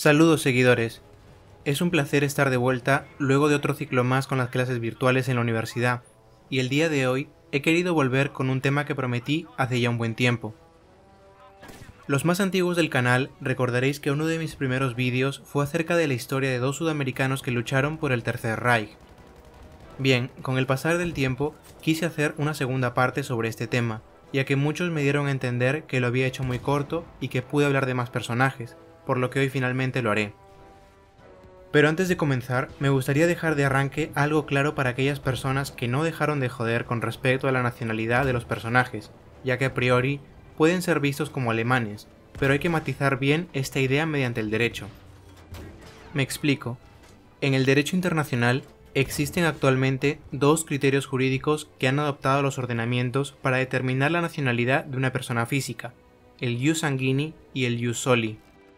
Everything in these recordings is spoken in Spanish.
Saludos seguidores, es un placer estar de vuelta luego de otro ciclo más con las clases virtuales en la universidad, y el día de hoy he querido volver con un tema que prometí hace ya un buen tiempo. Los más antiguos del canal recordaréis que uno de mis primeros vídeos fue acerca de la historia de dos sudamericanos que lucharon por el Tercer Reich. Bien, con el pasar del tiempo quise hacer una segunda parte sobre este tema, ya que muchos me dieron a entender que lo había hecho muy corto y que pude hablar de más personajes, por lo que hoy finalmente lo haré. Pero antes de comenzar, me gustaría dejar de arranque algo claro para aquellas personas que no dejaron de joder con respecto a la nacionalidad de los personajes, ya que a priori pueden ser vistos como alemanes, pero hay que matizar bien esta idea mediante el derecho. Me explico. En el derecho internacional existen actualmente dos criterios jurídicos que han adoptado los ordenamientos para determinar la nacionalidad de una persona física, el ius sanguini y el ius soli.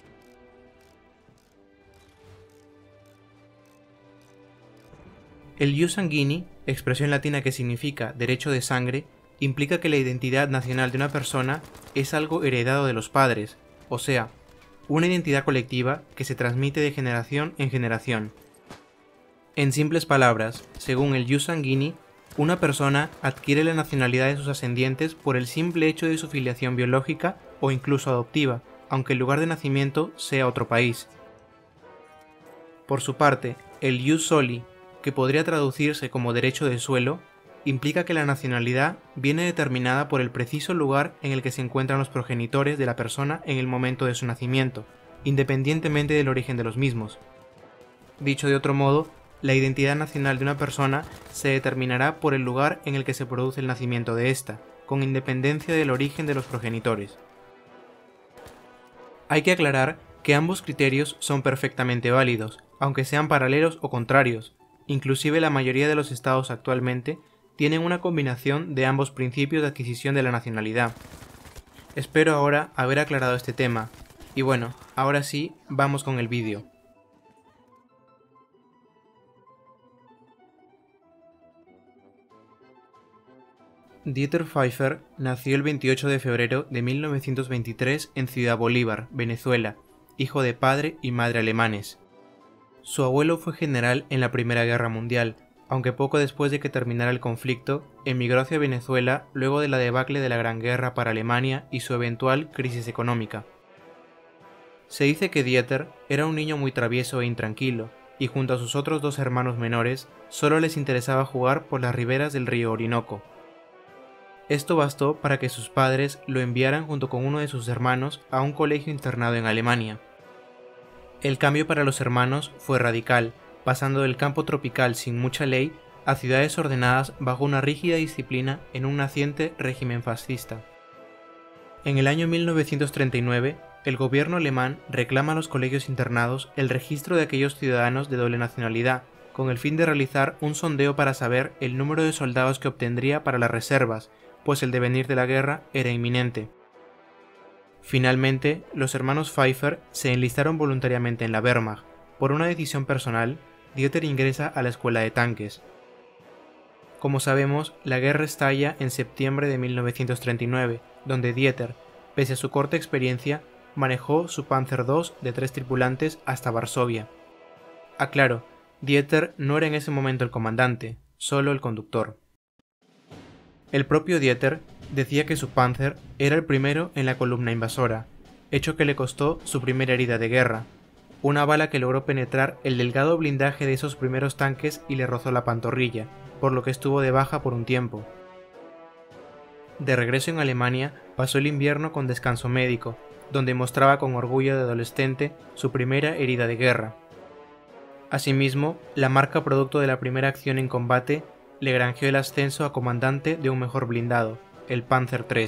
El ius sanguini, expresión latina que significa derecho de sangre, implica que la identidad nacional de una persona es algo heredado de los padres, o sea, una identidad colectiva que se transmite de generación en generación. En simples palabras, según el ius sanguini, una persona adquiere la nacionalidad de sus ascendientes por el simple hecho de su filiación biológica o incluso adoptiva, aunque el lugar de nacimiento sea otro país. Por su parte, el ius soli, que podría traducirse como derecho de suelo, implica que la nacionalidad viene determinada por el preciso lugar en el que se encuentran los progenitores de la persona en el momento de su nacimiento, independientemente del origen de los mismos. Dicho de otro modo, la identidad nacional de una persona se determinará por el lugar en el que se produce el nacimiento de ésta, con independencia del origen de los progenitores. Hay que aclarar que ambos criterios son perfectamente válidos, aunque sean paralelos o contrarios. Inclusive la mayoría de los estados actualmente tienen una combinación de ambos principios de adquisición de la nacionalidad. Espero ahora haber aclarado este tema, y bueno, ahora sí, vamos con el vídeo. Dieter Pfeiffer nació el 28 de febrero de 1923 en Ciudad Bolívar, Venezuela, hijo de padre y madre alemanes. Su abuelo fue general en la Primera Guerra Mundial, aunque poco después de que terminara el conflicto, emigró hacia Venezuela luego de la debacle de la Gran Guerra para Alemania y su eventual crisis económica. Se dice que Dieter era un niño muy travieso e intranquilo, y junto a sus otros dos hermanos menores, solo les interesaba jugar por las riberas del río Orinoco. Esto bastó para que sus padres lo enviaran junto con uno de sus hermanos a un colegio internado en Alemania. El cambio para los hermanos fue radical, pasando del campo tropical sin mucha ley a ciudades ordenadas bajo una rígida disciplina en un naciente régimen fascista. En el año 1939, el gobierno alemán reclama a los colegios internados el registro de aquellos ciudadanos de doble nacionalidad, con el fin de realizar un sondeo para saber el número de soldados que obtendría para las reservas, pues el devenir de la guerra era inminente. Finalmente, los hermanos Pfeiffer se enlistaron voluntariamente en la Wehrmacht. Por una decisión personal, Dieter ingresa a la escuela de tanques. Como sabemos, la guerra estalla en septiembre de 1939, donde Dieter, pese a su corta experiencia, manejó su Panzer II de 3 tripulantes hasta Varsovia. Aclaro, Dieter no era en ese momento el comandante, solo el conductor. El propio Dieter decía que su Panzer era el primero en la columna invasora, hecho que le costó su primera herida de guerra, una bala que logró penetrar el delgado blindaje de esos primeros tanques y le rozó la pantorrilla, por lo que estuvo de baja por un tiempo. De regreso en Alemania, pasó el invierno con descanso médico, donde mostraba con orgullo de adolescente su primera herida de guerra. Asimismo, la marca producto de la primera acción en combate le granjeó el ascenso a comandante de un mejor blindado, el Panzer III.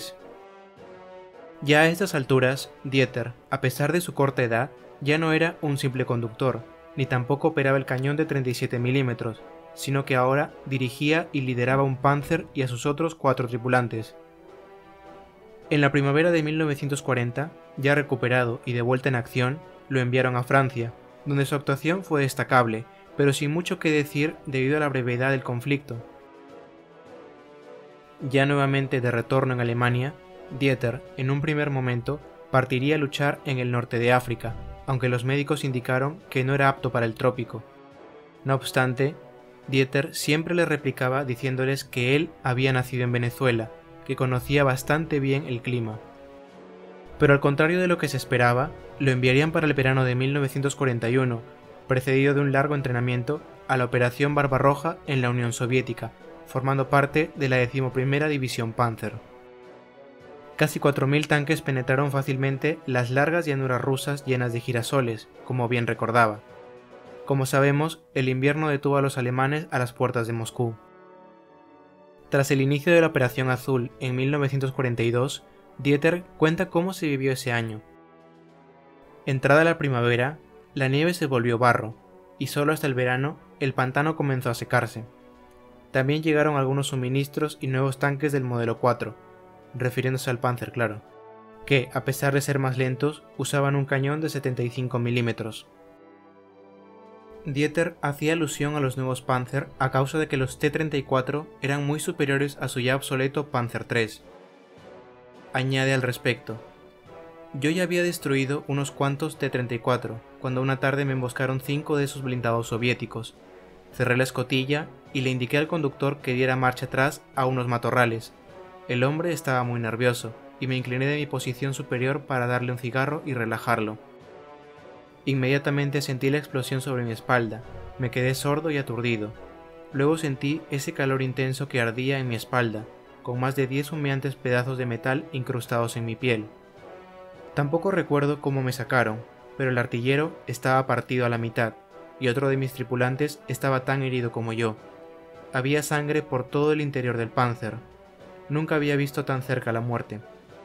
Ya a estas alturas, Dieter, a pesar de su corta edad, ya no era un simple conductor, ni tampoco operaba el cañón de 37 mm, sino que ahora dirigía y lideraba un Panzer y a sus otros 4 tripulantes. En la primavera de 1940, ya recuperado y de vuelta en acción, lo enviaron a Francia, donde su actuación fue destacable, pero sin mucho que decir debido a la brevedad del conflicto. Ya nuevamente de retorno en Alemania, Dieter, en un primer momento, partiría a luchar en el norte de África, aunque los médicos indicaron que no era apto para el trópico. No obstante, Dieter siempre les replicaba diciéndoles que él había nacido en Venezuela, que conocía bastante bien el clima. Pero al contrario de lo que se esperaba, lo enviarían para el verano de 1941, precedido de un largo entrenamiento, a la Operación Barbarroja en la Unión Soviética, formando parte de la 11ª División Panzer. Casi 4.000 tanques penetraron fácilmente las largas llanuras rusas llenas de girasoles, como bien recordaba. Como sabemos, el invierno detuvo a los alemanes a las puertas de Moscú. Tras el inicio de la Operación Azul en 1942, Dieter cuenta cómo se vivió ese año. Entrada la primavera, la nieve se volvió barro, y solo hasta el verano el pantano comenzó a secarse. También llegaron algunos suministros y nuevos tanques del modelo 4, refiriéndose al Panzer, claro, que, a pesar de ser más lentos, usaban un cañón de 75 milímetros. Dieter hacía alusión a los nuevos Panzer a causa de que los T-34 eran muy superiores a su ya obsoleto Panzer III. Añade al respecto: yo ya había destruido unos cuantos T-34 cuando una tarde me emboscaron 5 de esos blindados soviéticos. Cerré la escotilla y le indiqué al conductor que diera marcha atrás a unos matorrales. El hombre estaba muy nervioso y me incliné de mi posición superior para darle un cigarro y relajarlo. Inmediatamente sentí la explosión sobre mi espalda, me quedé sordo y aturdido. Luego sentí ese calor intenso que ardía en mi espalda, con más de 10 humeantes pedazos de metal incrustados en mi piel. Tampoco recuerdo cómo me sacaron, pero el artillero estaba partido a la mitad, y otro de mis tripulantes estaba tan herido como yo. Había sangre por todo el interior del Panzer. Nunca había visto tan cerca la muerte.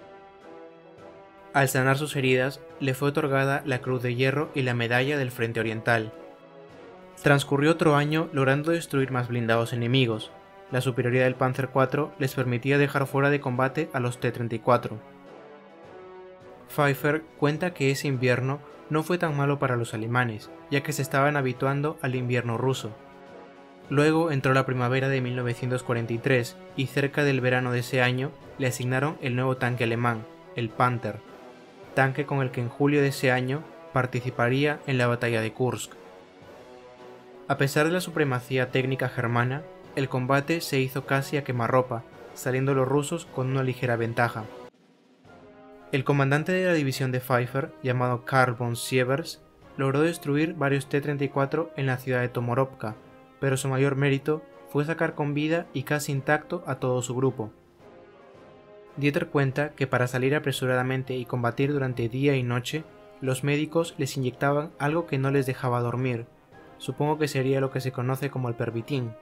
Al sanar sus heridas, le fue otorgada la Cruz de Hierro y la Medalla del Frente Oriental. Transcurrió otro año logrando destruir más blindados enemigos. La superioridad del Panzer IV les permitía dejar fuera de combate a los T-34. Pfeiffer cuenta que ese invierno no fue tan malo para los alemanes, ya que se estaban habituando al invierno ruso. Luego entró la primavera de 1943 y cerca del verano de ese año le asignaron el nuevo tanque alemán, el Panther, tanque con el que en julio de ese año participaría en la batalla de Kursk. A pesar de la supremacía técnica germana, el combate se hizo casi a quemarropa, saliendo los rusos con una ligera ventaja. El comandante de la división de Pfeiffer, llamado Karl von Sievers, logró destruir varios T-34 en la ciudad de Tomorovka, pero su mayor mérito fue sacar con vida y casi intacto a todo su grupo. Dieter cuenta que para salir apresuradamente y combatir durante día y noche, los médicos les inyectaban algo que no les dejaba dormir, supongo que sería lo que se conoce como el pervitin.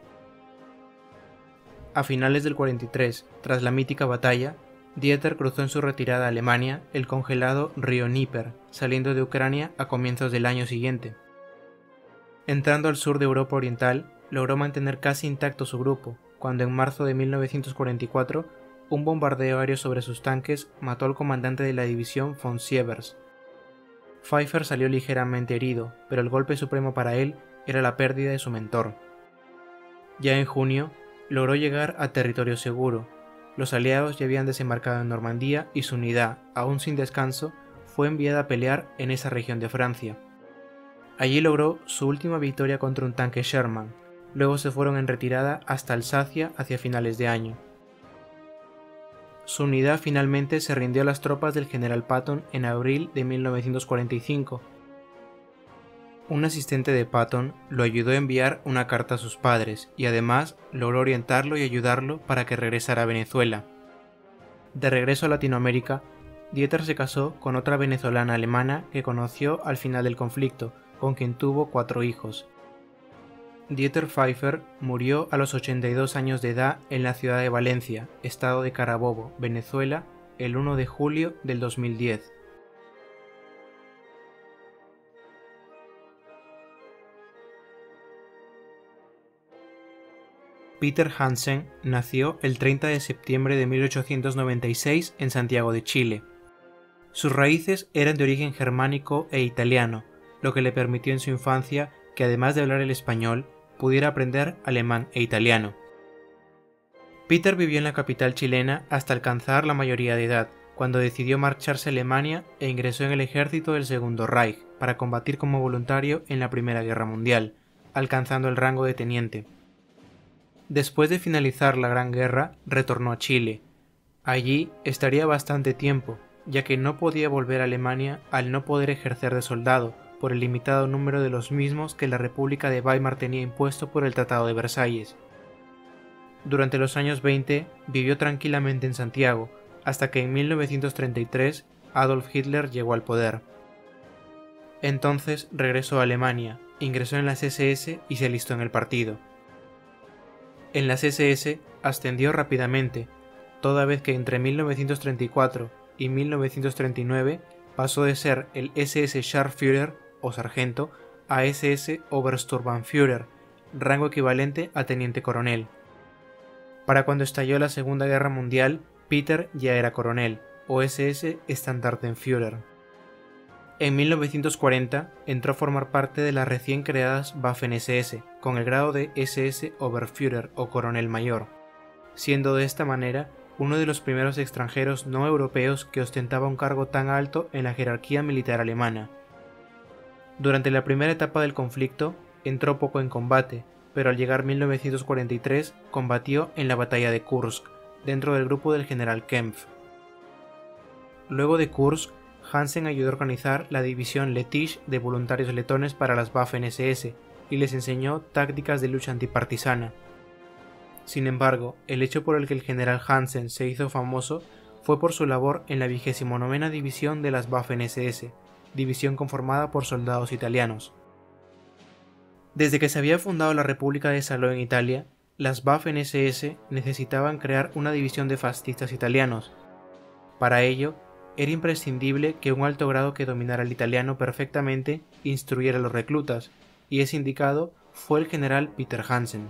A finales del 43, tras la mítica batalla, Dieter cruzó en su retirada a Alemania el congelado río Dnieper, saliendo de Ucrania a comienzos del año siguiente. Entrando al sur de Europa Oriental, logró mantener casi intacto su grupo, cuando en marzo de 1944 un bombardeo aéreo sobre sus tanques mató al comandante de la división von Sievers. Pfeiffer salió ligeramente herido, pero el golpe supremo para él era la pérdida de su mentor. Ya en junio, logró llegar a territorio seguro. Los aliados ya habían desembarcado en Normandía y su unidad, aún sin descanso, fue enviada a pelear en esa región de Francia. Allí logró su última victoria contra un tanque Sherman. Luego se fueron en retirada hasta Alsacia hacia finales de año. Su unidad finalmente se rindió a las tropas del general Patton en abril de 1945. Un asistente de Patton lo ayudó a enviar una carta a sus padres y además logró orientarlo y ayudarlo para que regresara a Venezuela. De regreso a Latinoamérica, Dieter se casó con otra venezolana alemana que conoció al final del conflicto, con quien tuvo 4 hijos. Dieter Pfeiffer murió a los 82 años de edad en la ciudad de Valencia, estado de Carabobo, Venezuela, el 1 de julio del 2010. Peter Hansen nació el 30 de septiembre de 1896 en Santiago de Chile. Sus raíces eran de origen germánico e italiano, lo que le permitió en su infancia que además de hablar el español, pudiera aprender alemán e italiano. Peter vivió en la capital chilena hasta alcanzar la mayoría de edad, cuando decidió marcharse a Alemania e ingresó en el ejército del Segundo Reich, para combatir como voluntario en la Primera Guerra Mundial, alcanzando el rango de teniente. Después de finalizar la Gran Guerra, retornó a Chile. Allí estaría bastante tiempo, ya que no podía volver a Alemania al no poder ejercer de soldado, por el limitado número de los mismos que la República de Weimar tenía impuesto por el Tratado de Versalles. Durante los años 20 vivió tranquilamente en Santiago, hasta que en 1933 Adolf Hitler llegó al poder. Entonces regresó a Alemania, ingresó en las SS y se alistó en el partido. En las SS ascendió rápidamente, toda vez que entre 1934 y 1939 pasó de ser el SS Scharführer o sargento a SS Obersturmbannführer, rango equivalente a teniente coronel. Para cuando estalló la Segunda Guerra Mundial, Peter ya era coronel, o SS Standartenführer. En 1940 entró a formar parte de las recién creadas Waffen-SS, con el grado de SS Oberführer o coronel mayor, siendo de esta manera uno de los primeros extranjeros no europeos que ostentaba un cargo tan alto en la jerarquía militar alemana. Durante la primera etapa del conflicto entró poco en combate, pero al llegar 1943 combatió en la batalla de Kursk, dentro del grupo del general Kempf. Luego de Kursk, Hansen ayudó a organizar la división Letisch de voluntarios letones para las Waffen-SS y les enseñó tácticas de lucha antipartisana. Sin embargo, el hecho por el que el general Hansen se hizo famoso fue por su labor en la 29ª División de las Waffen-SS, división conformada por soldados italianos. Desde que se había fundado la República de Saló en Italia, las Waffen-SS necesitaban crear una división de fascistas italianos. Para ello, era imprescindible que un alto grado que dominara el italiano perfectamente instruyera a los reclutas, y ese indicado fue el general Peter Hansen.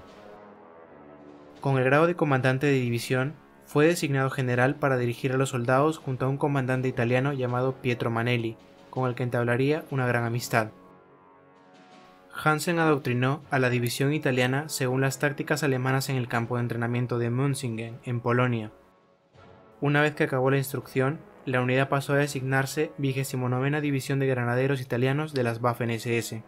Con el grado de comandante de división, fue designado general para dirigir a los soldados junto a un comandante italiano llamado Pietro Manelli, con el que entablaría una gran amistad. Hansen adoctrinó a la división italiana según las tácticas alemanas en el campo de entrenamiento de Münzingen, en Polonia. Una vez que acabó la instrucción, la unidad pasó a designarse 29ª División de Granaderos Italianos de las Waffen-SS.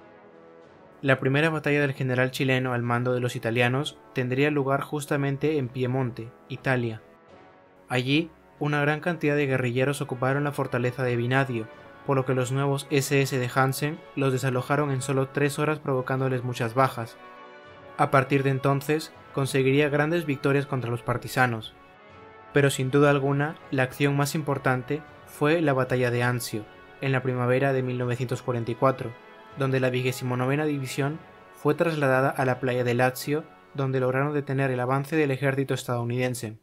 La primera batalla del general chileno al mando de los italianos tendría lugar justamente en Piemonte, Italia. Allí, una gran cantidad de guerrilleros ocuparon la fortaleza de Vinadio, por lo que los nuevos SS de Hansen los desalojaron en solo 3 horas provocándoles muchas bajas. A partir de entonces, conseguiría grandes victorias contra los partisanos. Pero sin duda alguna, la acción más importante fue la batalla de Anzio, en la primavera de 1944, donde la 29ª División fue trasladada a la playa de Lazio, donde lograron detener el avance del ejército estadounidense.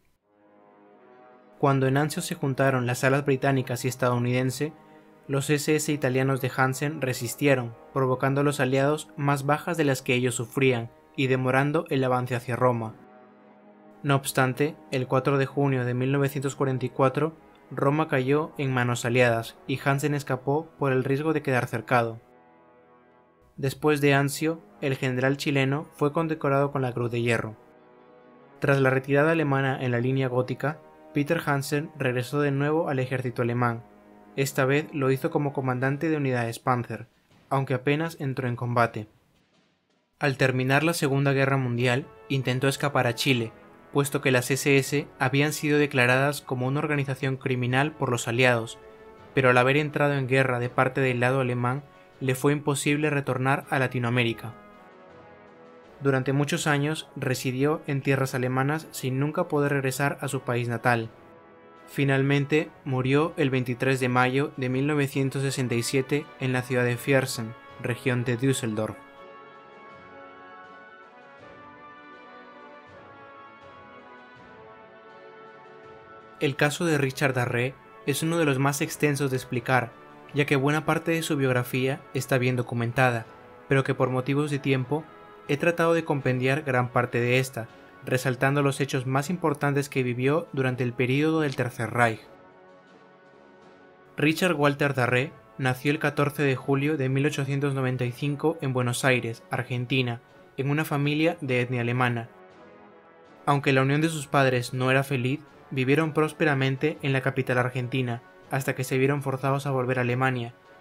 Cuando en Anzio se juntaron las alas británicas y estadounidense, los SS italianos de Hansen resistieron, provocando a los aliados más bajas de las que ellos sufrían y demorando el avance hacia Roma. No obstante, el 4 de junio de 1944, Roma cayó en manos aliadas y Hansen escapó por el riesgo de quedar cercado. Después de Anzio, el general chileno fue condecorado con la Cruz de Hierro. Tras la retirada alemana en la línea gótica, Peter Hansen regresó de nuevo al ejército alemán. Esta vez lo hizo como comandante de unidades Panzer, aunque apenas entró en combate. Al terminar la Segunda Guerra Mundial, intentó escapar a Chile, puesto que las SS habían sido declaradas como una organización criminal por los aliados, pero al haber entrado en guerra de parte del lado alemán, le fue imposible retornar a Latinoamérica. Durante muchos años residió en tierras alemanas sin nunca poder regresar a su país natal. Finalmente murió el 23 de mayo de 1967 en la ciudad de Viersen, región de Düsseldorf. El caso de Richard Darré es uno de los más extensos de explicar, ya que buena parte de su biografía está bien documentada, pero que por motivos de tiempo he tratado de compendiar gran parte de esta, resaltando los hechos más importantes que vivió durante el período del Tercer Reich. Richard Walter Darré nació el 14 de julio de 1895 en Buenos Aires, Argentina, en una familia de etnia alemana. Aunque la unión de sus padres no era feliz, vivieron prósperamente en la capital argentina, hasta que se vieron forzados a volver a Alemania,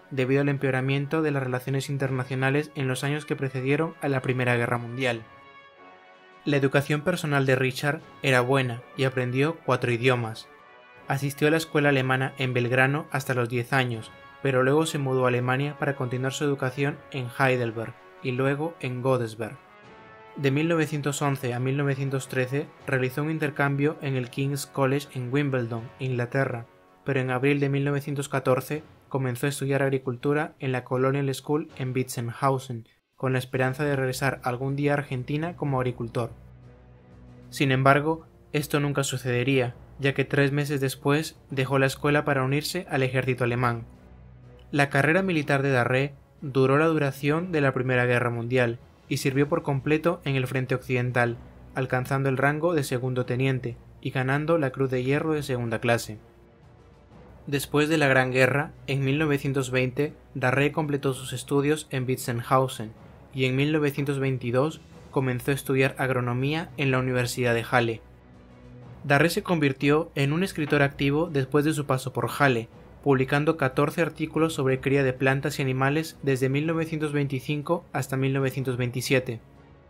debido al empeoramiento de las relaciones internacionales en los años que precedieron a la Primera Guerra Mundial. La educación personal de Richard era buena y aprendió 4 idiomas. Asistió a la escuela alemana en Belgrano hasta los 10 años, pero luego se mudó a Alemania para continuar su educación en Heidelberg y luego en Godesberg. De 1911 a 1913 realizó un intercambio en el King's College en Wimbledon, Inglaterra, pero en abril de 1914 comenzó a estudiar agricultura en la Colonial School en Witzenhausen, con la esperanza de regresar algún día a Argentina como agricultor. Sin embargo, esto nunca sucedería, ya que 3 meses después dejó la escuela para unirse al ejército alemán. La carrera militar de Darré duró la duración de la Primera Guerra Mundial y sirvió por completo en el frente occidental, alcanzando el rango de segundo teniente y ganando la Cruz de Hierro de segunda clase. Después de la Gran Guerra, en 1920, Darré completó sus estudios en Witzenhausen y en 1922 comenzó a estudiar agronomía en la Universidad de Halle. Darré se convirtió en un escritor activo después de su paso por Halle, publicando 14 artículos sobre cría de plantas y animales desde 1925 hasta 1927.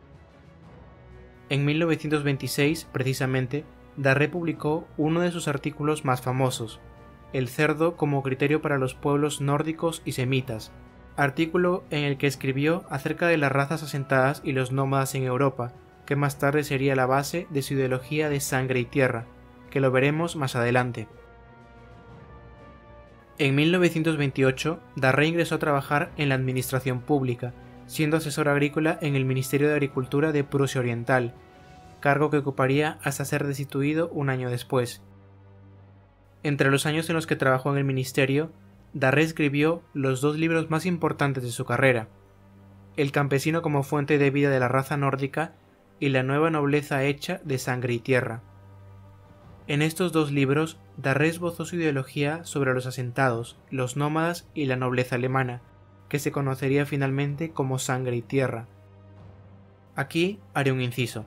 En 1926, precisamente, Darré publicó uno de sus artículos más famosos, El cerdo como criterio para los pueblos nórdicos y semitas, artículo en el que escribió acerca de las razas asentadas y los nómadas en Europa, que más tarde sería la base de su ideología de sangre y tierra, que lo veremos más adelante. En 1928, Darré ingresó a trabajar en la administración pública, siendo asesor agrícola en el Ministerio de Agricultura de Prusia Oriental, cargo que ocuparía hasta ser destituido un año después. Entre los años en los que trabajó en el ministerio, Darré escribió los 2 libros más importantes de su carrera, El campesino como fuente de vida de la raza nórdica y La nueva nobleza hecha de sangre y tierra. En estos 2 libros, Darré esbozó su ideología sobre los asentados, los nómadas y la nobleza alemana, que se conocería finalmente como sangre y tierra. Aquí haré un inciso.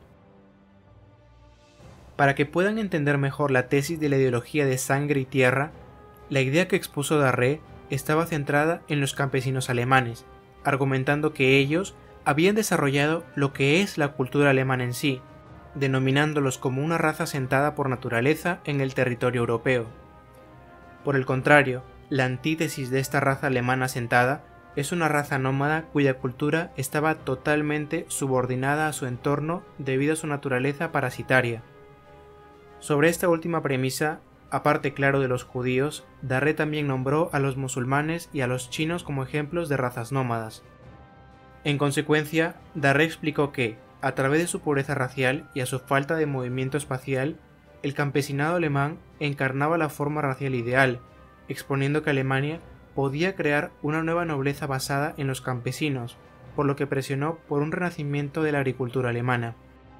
Para que puedan entender mejor la tesis de la ideología de sangre y tierra, la idea que expuso Darré estaba centrada en los campesinos alemanes, argumentando que ellos habían desarrollado lo que es la cultura alemana en sí, denominándolos como una raza asentada por naturaleza en el territorio europeo. Por el contrario, la antítesis de esta raza alemana asentada es una raza nómada cuya cultura estaba totalmente subordinada a su entorno debido a su naturaleza parasitaria. Sobre esta última premisa, aparte claro de los judíos, Darré también nombró a los musulmanes y a los chinos como ejemplos de razas nómadas. En consecuencia, Darré explicó que, a través de su pobreza racial y a su falta de movimiento espacial, el campesinado alemán encarnaba la forma racial ideal, exponiendo que Alemania podía crear una nueva nobleza basada en los campesinos, por lo que presionó por un renacimiento de la agricultura alemana.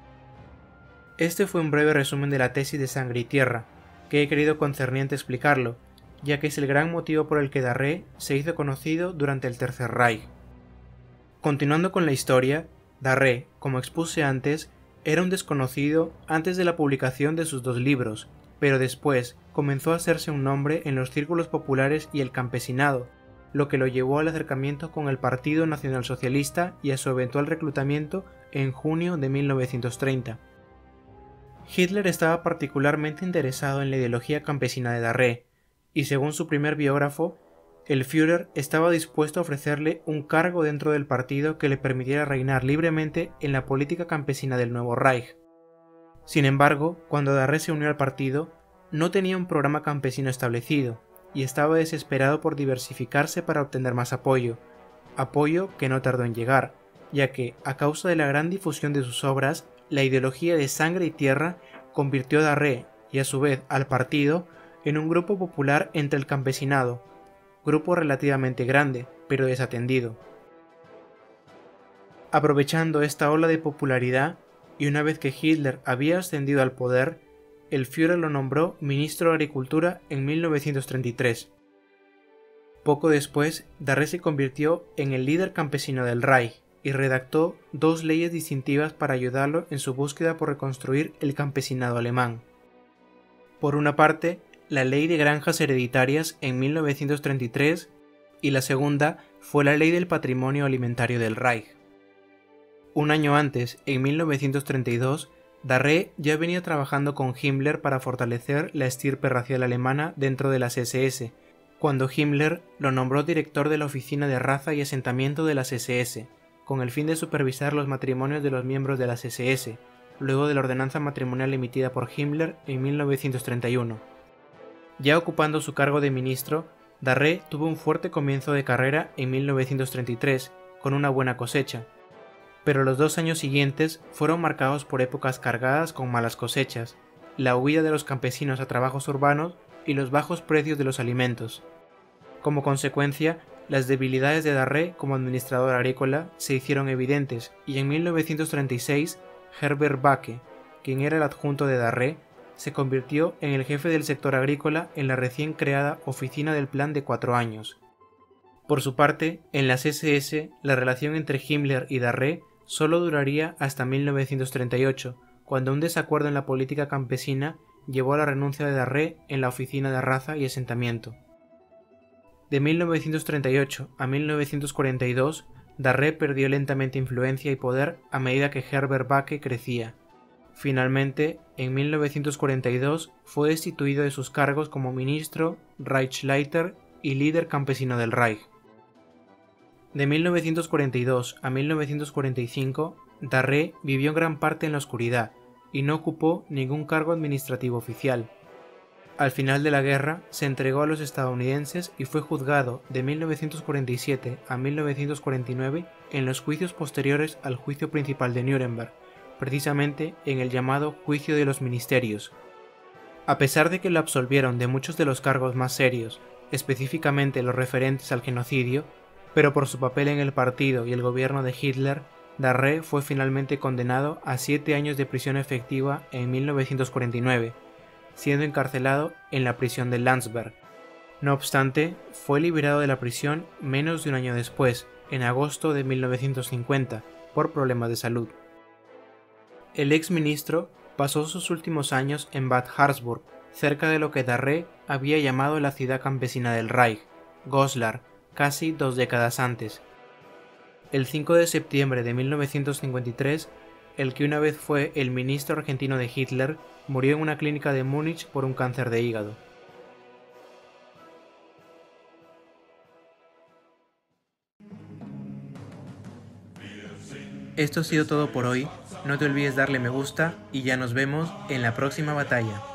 Este fue un breve resumen de la tesis de Sangre y Tierra, que he querido concerniente explicarlo, ya que es el gran motivo por el que Darré se hizo conocido durante el Tercer Reich. Continuando con la historia, Darré, como expuse antes, era un desconocido antes de la publicación de sus 2 libros, pero después comenzó a hacerse un nombre en los círculos populares y el campesinado, lo que lo llevó al acercamiento con el Partido Nacionalsocialista y a su eventual reclutamiento en junio de 1930. Hitler estaba particularmente interesado en la ideología campesina de Darré, y según su primer biógrafo, el Führer estaba dispuesto a ofrecerle un cargo dentro del partido que le permitiera reinar libremente en la política campesina del nuevo Reich. Sin embargo, cuando Darré se unió al partido, no tenía un programa campesino establecido, y estaba desesperado por diversificarse para obtener más apoyo que no tardó en llegar, ya que, a causa de la gran difusión de sus obras, la ideología de Sangre y Tierra convirtió a Darré, y a su vez al partido, en un grupo popular entre el campesinado, grupo relativamente grande, pero desatendido. Aprovechando esta ola de popularidad, y una vez que Hitler había ascendido al poder, el Führer lo nombró ministro de Agricultura en 1933. Poco después, Darré se convirtió en el líder campesino del Reich y redactó 2 leyes distintivas para ayudarlo en su búsqueda por reconstruir el campesinado alemán. Por una parte, la Ley de Granjas Hereditarias en 1933 y la segunda fue la Ley del Patrimonio Alimentario del Reich. Un año antes, en 1932, Darré ya venía trabajando con Himmler para fortalecer la estirpe racial alemana dentro de las SS, cuando Himmler lo nombró director de la Oficina de Raza y Asentamiento de las SS, con el fin de supervisar los matrimonios de los miembros de las SS, luego de la ordenanza matrimonial emitida por Himmler en 1931. Ya ocupando su cargo de ministro, Darré tuvo un fuerte comienzo de carrera en 1933, con una buena cosecha, pero los 2 años siguientes fueron marcados por épocas cargadas con malas cosechas, la huida de los campesinos a trabajos urbanos y los bajos precios de los alimentos. Como consecuencia, las debilidades de Darré como administrador agrícola se hicieron evidentes y en 1936 Herbert Backe, quien era el adjunto de Darré, se convirtió en el jefe del sector agrícola en la recién creada Oficina del Plan de 4 años. Por su parte, en las SS, la relación entre Himmler y Darré solo duraría hasta 1938, cuando un desacuerdo en la política campesina llevó a la renuncia de Darré en la Oficina de Raza y Asentamiento. De 1938 a 1942, Darré perdió lentamente influencia y poder a medida que Herbert Backe crecía. Finalmente, en 1942 fue destituido de sus cargos como ministro, Reichsleiter y líder campesino del Reich. De 1942 a 1945, Darré vivió gran parte en la oscuridad y no ocupó ningún cargo administrativo oficial. Al final de la guerra, se entregó a los estadounidenses y fue juzgado de 1947 a 1949 en los juicios posteriores al juicio principal de Nuremberg, precisamente en el llamado Juicio de los Ministerios. A pesar de que lo absolvieron de muchos de los cargos más serios, específicamente los referentes al genocidio, pero por su papel en el partido y el gobierno de Hitler, Darré fue finalmente condenado a 7 años de prisión efectiva en 1949, siendo encarcelado en la prisión de Landsberg. No obstante, fue liberado de la prisión menos de un año después, en agosto de 1950, por problemas de salud. El ex ministro pasó sus últimos años en Bad Harzburg, cerca de lo que Darré había llamado la ciudad campesina del Reich, Goslar, casi 2 décadas antes. El 5 de septiembre de 1953, el que una vez fue el ministro argentino de Hitler, murió en una clínica de Múnich por un cáncer de hígado. Esto ha sido todo por hoy, no te olvides darle me gusta y ya nos vemos en la próxima batalla.